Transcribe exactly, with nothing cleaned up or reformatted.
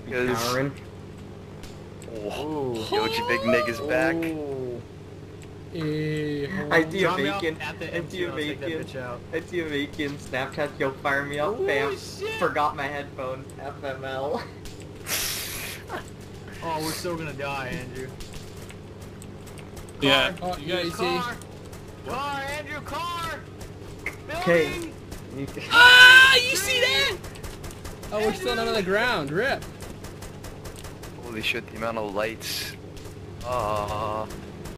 Karen. Oh, Yoji Big Nig is back. Oh. Hey, I see a Drop me off bacon. at the I see a I'll take that bacon. bitch out. I see a bacon. Snapchat, yo, fire me up, Oh, bam. shit. Forgot my headphones. F M L. Oh, we're still gonna die, Andrew. Yeah. Oh, you guys see? Car! Car, Andrew, car! Okay. Building! Ah, you see that? Oh, we're still under the ground. Rip. Holy shit, the amount of lights. Ah.